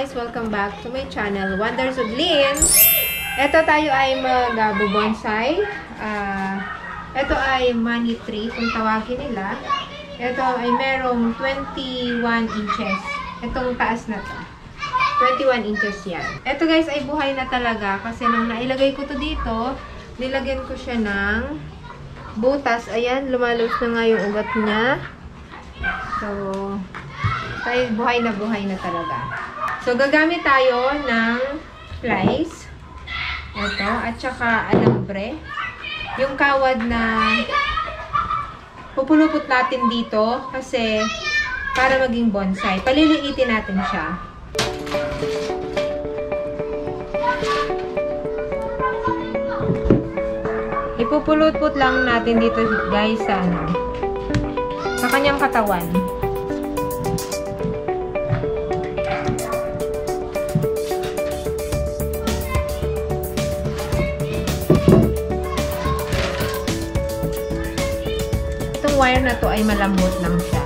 guys! Welcome back to my channel, Wonders with Lynn. Ito tayo ay mag-bonsai. Ito ay money tree, kung tawagin nila. Ito ay merong 21 inches. Itong taas na to. 21 inches yan. Ito guys ay buhay na talaga kasi nung nailagay ko to dito, nilagyan ko siya ng butas. Ayan, lumalabas na nga yung ugat niya. So, tayo buhay na talaga. So, gagamit tayo ng plies. Ito. At saka alambre. Yung kawad na pupulupot natin dito kasi para maging bonsai. Paliliitin natin siya. Ipupulupot lang natin dito guys sa kanyang katawan. Wire na to ay malambot lang siya.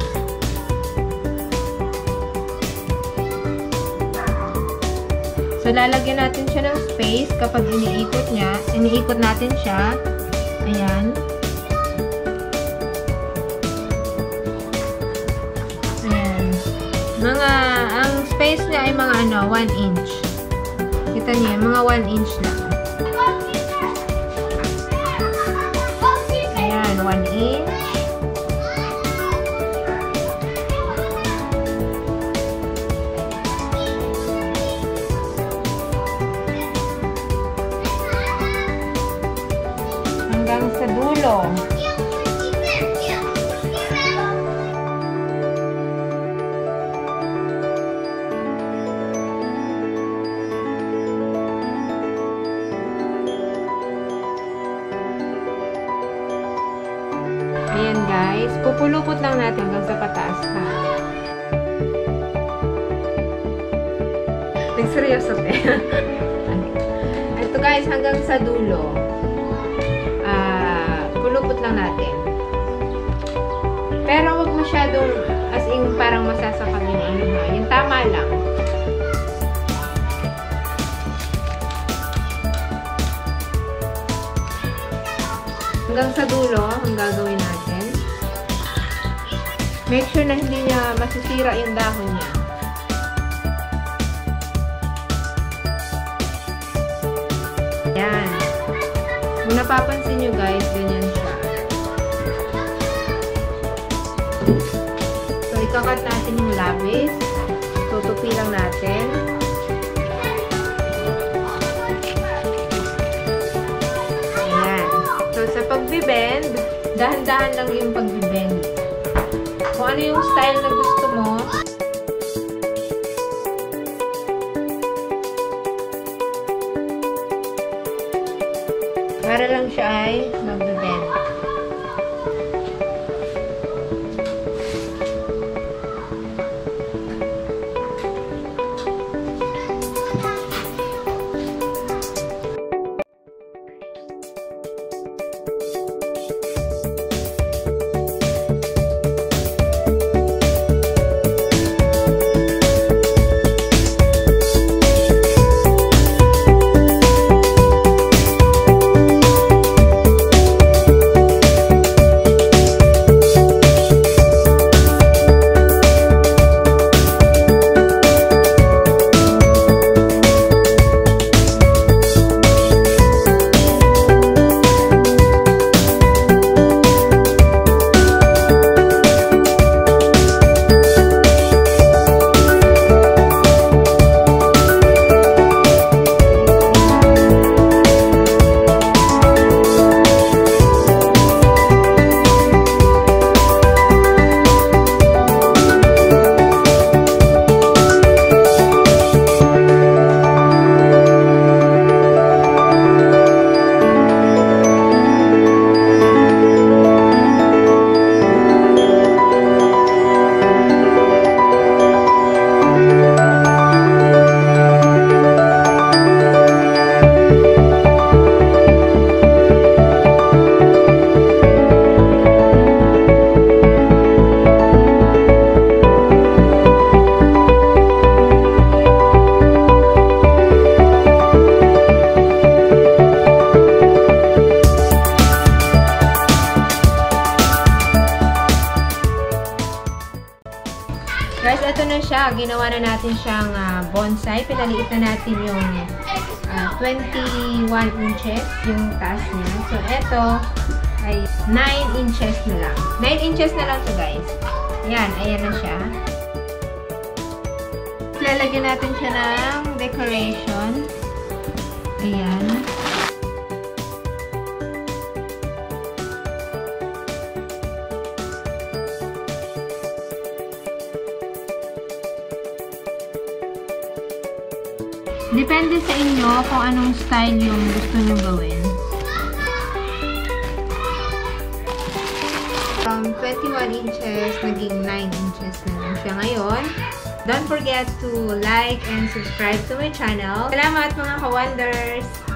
So, lalagyan natin siya ng space kapag iniikot natin siya. Ayan. Ayan. Ang space niya ay mga 1 inch. Kita niyo, mga 1 inch lang. Ayan, 1 inch. Hanggang sa dulo. Ayan guys, pupulupot lang natin hanggang sa pataas ha. Nagseryoso pa. Ito guys, hanggang sa dulo. Pulupot lang natin. Pero wag masyadong as in parang masasakal yung yung tama lang. Hanggang sa dulo, ang gagawin natin. Make sure na hindi niya masisira yung dahon niya. Ayan. Kung napapansin nyo guys, ganyan siya. So, ikakat natin yung labis. Tutupi lang natin. Ayan. So, sa pagbibend, dahan-dahan lang yung pagbibend. Kung ano yung style na gusto mo, para lang siya ay magbe-bend. ito na siya. Ginawa na natin siyang bonsai. Pinaliit na natin yung 21 inches yung taas niya. So, ito ay 9 inches na lang. 9 inches na lang to guys. Ayan, ayan na siya. Lalagyan natin siya ng decoration. Ayan. Depende sa inyo kung anong style yung gusto nyo gawin. 21 inches, naging 9 inches na lang siya ngayon. Don't forget to like and subscribe to my channel. Salamat mga ka-wonders!